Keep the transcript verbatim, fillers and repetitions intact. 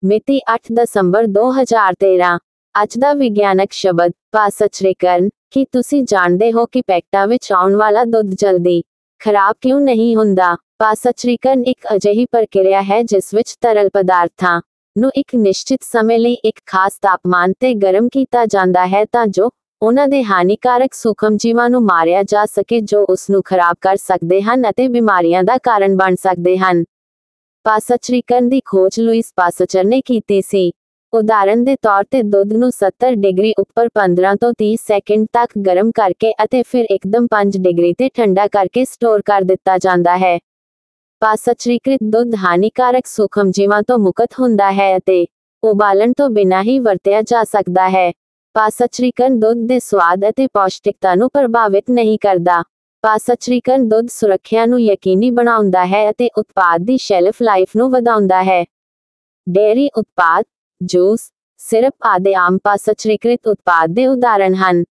ਮਿਤੀ ਅੱਠ ਦਸੰਬਰ ਦੋ ਹਜ਼ਾਰ ਤੇਰਾਂ। ਅੱਜ ਦਾ ਵਿਗਿਆਨਕ ਸ਼ਬਦ ਪਾਸਚਰੀਕਰਨ। ਕੀ ਤੁਸੀਂ ਜਾਣਦੇ ਹੋ ਕਿ ਪੈਕਟਾਂ ਵਿੱਚ ਆਉਣ ਵਾਲਾ ਦੁੱਧ ਜਲਦੀ ਖਰਾਬ ਕਿਉਂ ਨਹੀਂ ਹੁੰਦਾ? ਪਾਸਚਰੀਕਰਨ ਇੱਕ ਅਜਿਹੀ ਪ੍ਰਕਿਰਿਆ ਹੈ ਜਿਸ ਵਿੱਚ ਤਰਲ ਪਦਾਰਥਾਂ ਨੂੰ ਇੱਕ ਨਿਸ਼ਚਿਤ ਸਮੇਂ ਲਈ ਇੱਕ ਖਾਸ ਤਾਪਮਾਨ ਤੇ ਗਰਮ ਕੀਤਾ ਜਾਂਦਾ ਹੈ ਤਾਂ ਜੋ ਉਹਨਾਂ ਦੇ ਹਾਨੀਕਾਰਕ ਸੂਖਮਜੀਵਾਂ ਨੂੰ ਮਾਰਿਆ ਜਾ ਸਕੇ ਜੋ ਉਸ ਨੂੰ ਖਰਾਬ ਕਰ ਸਕਦੇ ਹਨ ਅਤੇ ਬਿਮਾਰੀਆਂ ਦਾ ਕਾਰਨ ਬਣ ਸਕਦੇ ਹਨ। ਪਾਸਚਰੀਕਰਨ ਦੀ ਖੋਜ ਲੁਈਸ ਪਾਸਚਰ ਨੇ ਕੀਤੀ ਸੀ। ਉਦਾਹਰਨ ਦੇ ਤੌਰ ਤੇ ਦੁੱਧ ਨੂੰ ਸੱਤਰ ਡਿਗਰੀ ਉੱਪਰ ਪੰਦਰਾਂ ਤੋਂ ਤੀਹ ਸੈਕਿੰਡ ਤੱਕ ਗਰਮ ਕਰਕੇ ਅਤੇ ਫਿਰ ਇੱਕਦਮ ਪੰਜ ਡਿਗਰੀ ਤੇ ਠੰਡਾ ਕਰਕੇ ਸਟੋਰ ਕਰ ਦਿੱਤਾ ਜਾਂਦਾ ਹੈ। ਪਾਸਚਰੀਕ੍ਰਿਤ ਦੁੱਧ ਹਾਨੀਕਾਰਕ ਸੂਖਮਜੀਵਾਂ ਤੋਂ ਮੁਕਤ ਹੁੰਦਾ ਹੈ ਅਤੇ ਉਬਾਲਣ ਤੋਂ ਬਿਨਾਂ ਹੀ ਵਰਤਿਆ ਜਾ ਸਕਦਾ ਹੈ। ਪਾਸਚਰੀਕਰਨ ਦੁੱਧ ਦੇ ਸੁਆਦ ਅਤੇ ਪੌਸ਼ਟਿਕਤਾ ਨੂੰ ਪ੍ਰਭਾਵਿਤ ਨਹੀਂ ਕਰਦਾ। ਪਾਸਚਰੀਕਰਨ ਦੁੱਧ ਸੁਰੱਖਿਆ ਨੂੰ ਯਕੀਨੀ ਬਣਾਉਂਦਾ ਹੈ ਅਤੇ ਉਤਪਾਦ ਦੀ ਸ਼ੈਲਫ ਲਾਈਫ ਨੂੰ ਵਧਾਉਂਦਾ ਹੈ। ਡੇਅਰੀ ਉਤਪਾਦ, ਜੂਸ, ਸਿਰਪ ਆਦਿ ਆਮ ਪਾਸਚਰੀਕ੍ਰਿਤ ਉਤਪਾਦ ਦੇ ਉਦਾਹਰਣ ਹਨ।